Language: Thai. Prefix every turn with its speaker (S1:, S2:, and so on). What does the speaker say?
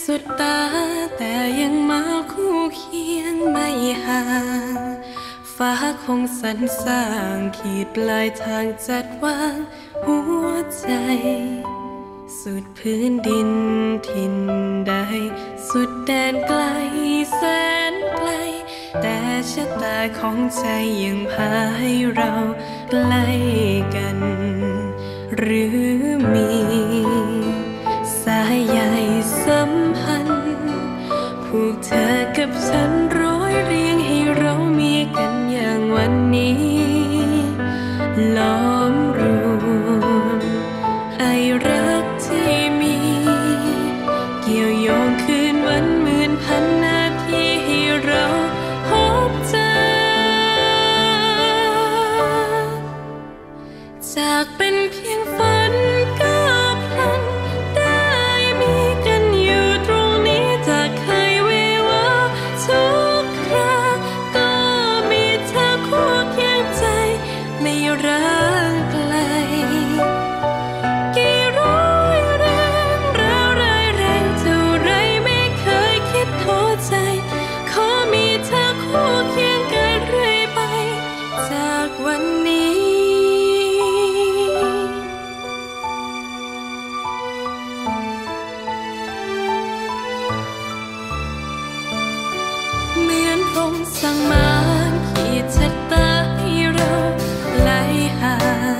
S1: สุดตาแต่ยังมาคู่เคียงไม่ห่างฟ้าคงสรรสร้างขีดปลายทางจัดวางหัวใจสุดพื้นดินถิ่นใดสุดแดนไกลแสนไกลแต่ชะตาของใจยังพาให้เราใกล้กันหรือมีสายใยสัมพันธ์ผูกเธอกับฉันร้อยเรียงให้เรามีกันอย่างวันนี้ล้อมรวมไอรักที่มีเกี่ยวโยงคืนวันหมื่นพันนาทีให้เราพบเจอจากเป็นเพียงฝันก็พลันได้มีกันอยู่ตรงนี้จากเคยวิวาทุกคราก็มีเธอคู่เคียงใจไม่ร้างไกลกี่ร้อยแรงร้าวรายแรงเท่าไรไม่เคยคิดท้อใจขอมีเธอคู่เคียงกันเรื่อยไปจากวันนี้เหมือนพรหมสั่งมารขีดชะตาให้เราไหลห่าง